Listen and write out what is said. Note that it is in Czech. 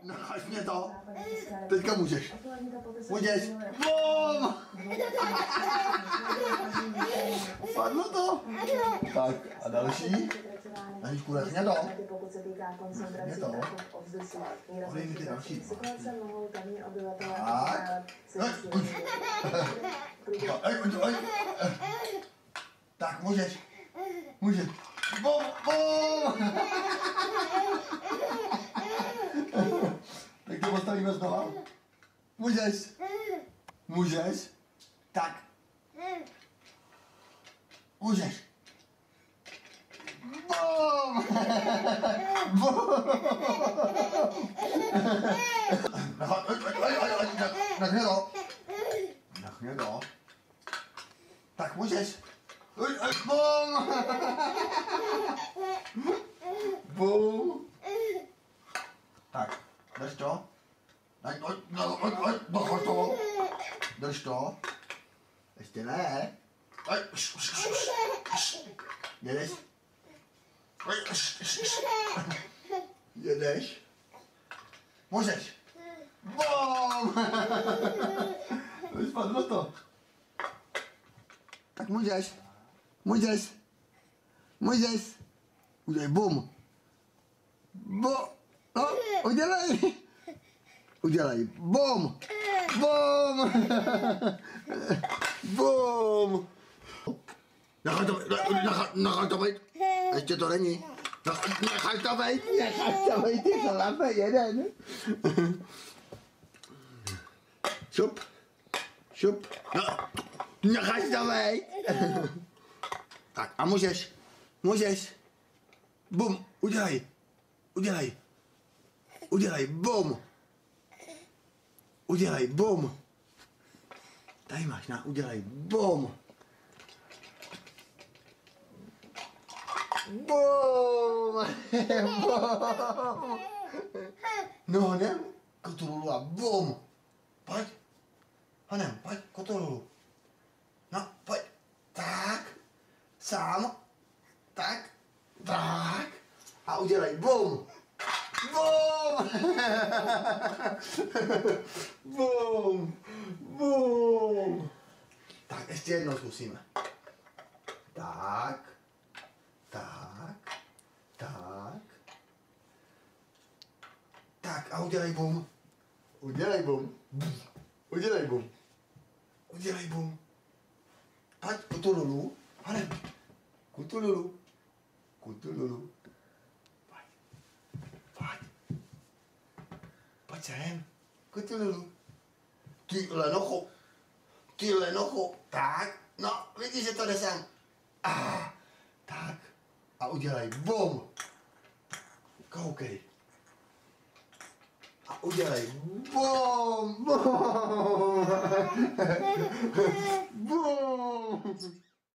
Necháš mě to. Teďka můžeš. Můžeš. Bum! Padlo to. Tak a další. Aničku, nechně to. Nechně to. Podej mi ty další. Tak. Tak, můžeš. Můžeš. Bum, bum! Tak to postavíme znova. Můžeš. Můžeš. Tak. Můžeš. Bum! Bum! Nechně to. Nechně to. Tak můžeš. Bum! Bum! Tak, drž to. Drž to. Drž to. Ještě ne. Jedeš. Jedeš. Můžeš. Bum! Spadlo to. Tak můžeš. Můžeš. Můžeš. Udělej bum. No, udělej. Udělej bum. Bum. Bum. Nechaj to být. Ještě to není. Nechaj to být. Nechaj to být, ty chlape, jeden. Šup. Šup. Nechaj to být. Tak a můžeš. Můžeš. Bum. Udělej. Udělej. Udělej bum. Udělej bum. Tady máš na udělej bum. Bum. Bum. No honem, Cthulhu a bum. Pojď. Honem, pojď, Cthulhu. No, pojď. Tak. Sám. Tak. Tak. A udělej bum. Bum! Bum! Bum! Tak, ještě jednou zkusíme. Tak. Tak. Tak. Tak a udělej bum. Udělej bum. Udělej bum. Udělej bum. Pojď, Cthulhu. Honem. Cthulhu. Cthulhu. Pojď sem. Cthulhu. Ty lenochu. Ty lenochu. Tak. No, vidíš, že to jde sem. Tak. A udělej bum. Koukej. A udělej bum. Bum. Bum.